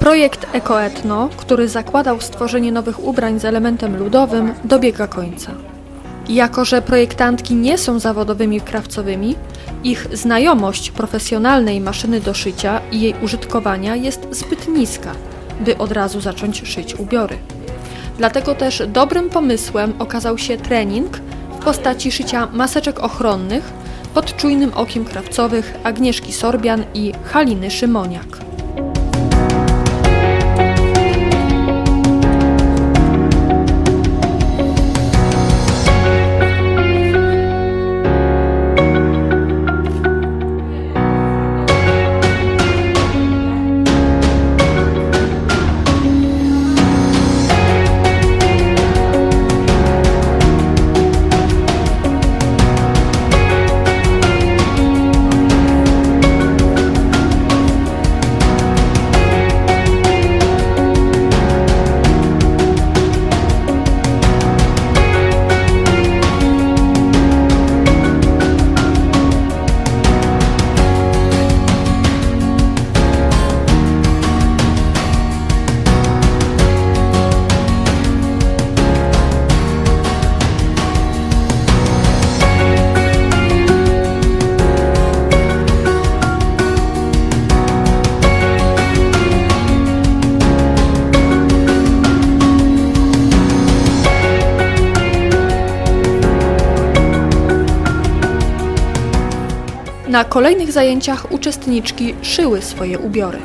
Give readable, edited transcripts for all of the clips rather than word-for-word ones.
Projekt Ekoetno, który zakładał stworzenie nowych ubrań z elementem ludowym, dobiega końca. Jako że projektantki nie są zawodowymi krawcowymi, ich znajomość profesjonalnej maszyny do szycia i jej użytkowania jest zbyt niska, by od razu zacząć szyć ubiory. Dlatego też dobrym pomysłem okazał się trening w postaci szycia maseczek ochronnych pod czujnym okiem krawcowych Agnieszki Sorbian i Haliny Szymoniak. Na kolejnych zajęciach uczestniczki szyły swoje ubiory.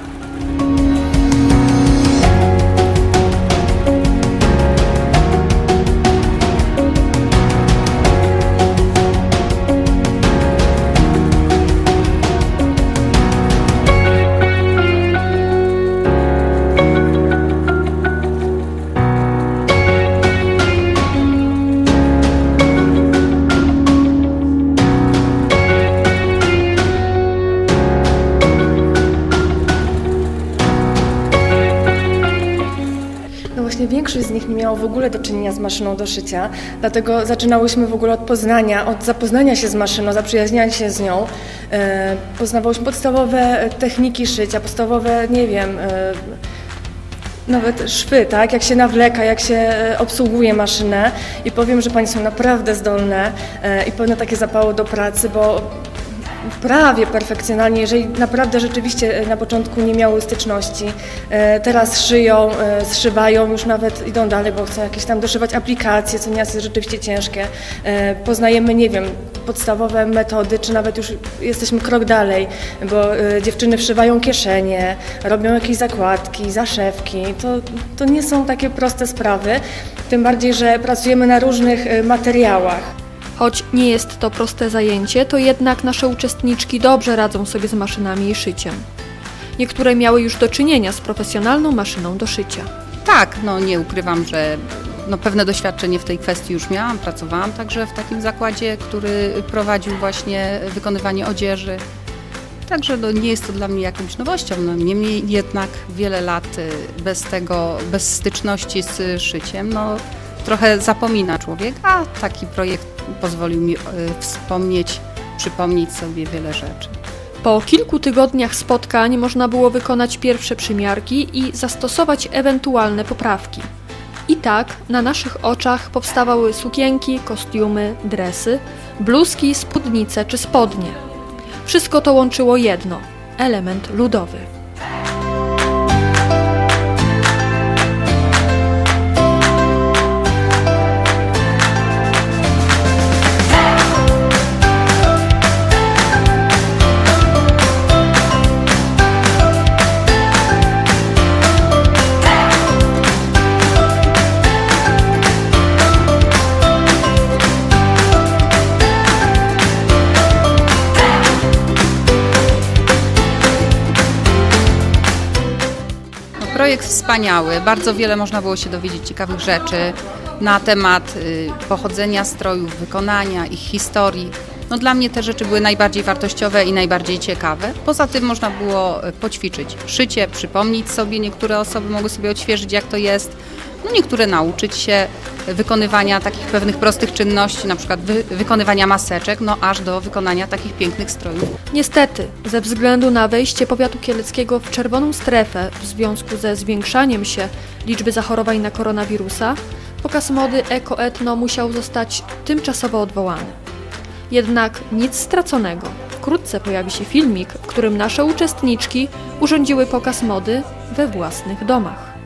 Większość z nich nie miało w ogóle do czynienia z maszyną do szycia, dlatego zaczynałyśmy w ogóle od poznania, od zapoznania się z maszyną, zaprzyjaźniania się z nią. Poznawałyśmy podstawowe techniki szycia, podstawowe, nie wiem, nawet szwy, tak? Jak się nawleka, jak się obsługuje maszynę i powiem, że panie są naprawdę zdolne i pełne takie zapału do pracy, bo prawie perfekcjonalnie, jeżeli naprawdę rzeczywiście na początku nie miały styczności, teraz szyją, zszywają, już nawet idą dalej, bo chcą jakieś tam doszywać aplikacje, co nieraz jest rzeczywiście ciężkie. Poznajemy, nie wiem, podstawowe metody, czy nawet już jesteśmy krok dalej, bo dziewczyny wszywają kieszenie, robią jakieś zakładki, zaszewki. To nie są takie proste sprawy, tym bardziej, że pracujemy na różnych materiałach. Choć nie jest to proste zajęcie, to jednak nasze uczestniczki dobrze radzą sobie z maszynami i szyciem. Niektóre miały już do czynienia z profesjonalną maszyną do szycia. Tak, nie ukrywam, że pewne doświadczenie w tej kwestii już miałam. Pracowałam także w takim zakładzie, który prowadził właśnie wykonywanie odzieży. Także nie jest to dla mnie jakąś nowością. Niemniej jednak wiele lat bez styczności z szyciem, trochę zapomina człowiek, a taki projekt pozwolił mi przypomnieć sobie wiele rzeczy. Po kilku tygodniach spotkań można było wykonać pierwsze przymiarki i zastosować ewentualne poprawki. I tak na naszych oczach powstawały sukienki, kostiumy, dresy, bluzki, spódnice czy spodnie. Wszystko to łączyło jedno – element ludowy. Projekt wspaniały, bardzo wiele można było się dowiedzieć ciekawych rzeczy na temat pochodzenia strojów, wykonania, ich historii. Dla mnie te rzeczy były najbardziej wartościowe i najbardziej ciekawe. Poza tym można było poćwiczyć szycie, przypomnieć sobie, niektóre osoby mogły sobie odświeżyć, jak to jest. No niektóre nauczyć się wykonywania takich pewnych prostych czynności, na przykład wykonywania maseczek, no aż do wykonania takich pięknych strojów. Niestety, ze względu na wejście powiatu kieleckiego w czerwoną strefę w związku ze zwiększaniem się liczby zachorowań na koronawirusa, pokaz mody Eko-Etno musiał zostać tymczasowo odwołany. Jednak nic straconego. Wkrótce pojawi się filmik, w którym nasze uczestniczki urządziły pokaz mody we własnych domach.